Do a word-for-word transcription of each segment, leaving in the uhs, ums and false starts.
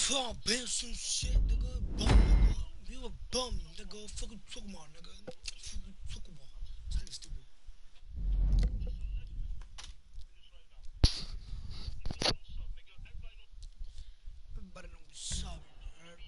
Fuck, bitch, some shit, nigga. Bum, nigga. You a bum, nigga. Fucking talk about, nigga. Fucking talk about. Kind of stupid. Everybody know what's up, man.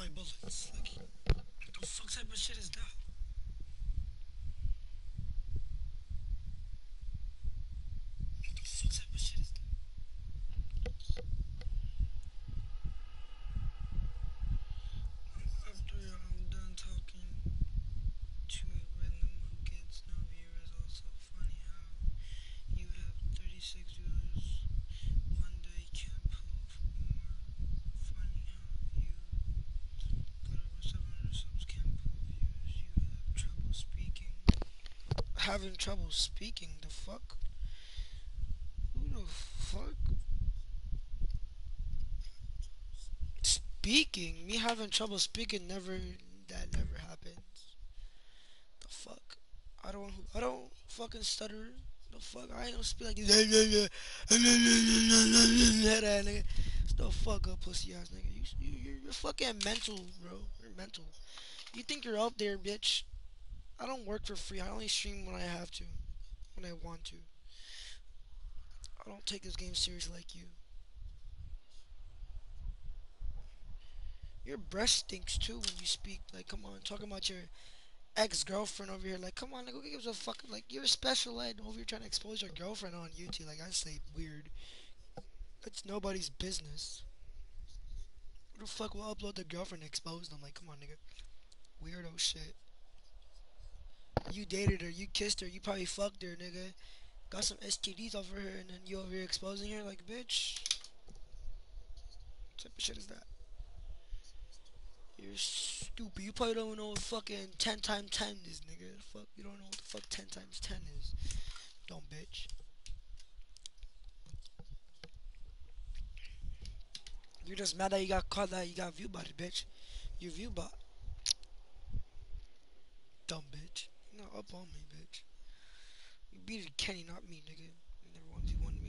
my bullets. Like, what the fuck type of shit is that? What the fuck type of shit is that? After I'm done talking to a random who gets no viewers, also funny how you have thirty-six viewers one day can't prove more. Funny how you got over seven hundred subs can't prove views. You have trouble speaking. Having trouble speaking? The fuck? Who the fuck? Speaking? Me having trouble speaking never. That never happens. The fuck? I don't. I don't fucking stutter. The fuck? I ain't gonna speak like this. Head ass nigga. Still fuck up, pussy ass nigga. You, you, you're, you're fucking mental, bro. You're mental. You think you're up there, bitch? I don't work for free. I only stream when I have to, when I want to. I don't take this game seriously like you. Your breath stinks too when you speak. Like, come on, talking about your ex-girlfriend over here. Like, come on, like, who gives a fuck? Like, you're a special ed over here trying to expose your girlfriend on YouTube. Like, I say weird. It's nobody's business. Who the fuck will upload the girlfriend and expose them? Like, come on, nigga. Weirdo shit. You dated her, you kissed her, you probably fucked her, nigga. Got some S T Ds over her, and then you over here exposing her? Like, bitch. What type of shit is that? You're stupid. You probably don't know what fucking ten times ten is, nigga. The fuck? You don't know what the fuck ten times ten is. Dumb bitch. You're just mad that you got caught, that you got viewed by the bitch. You view bot. Dumb bitch. You're not up on me, bitch. You beat Kenny, not me, nigga. You never one v one me.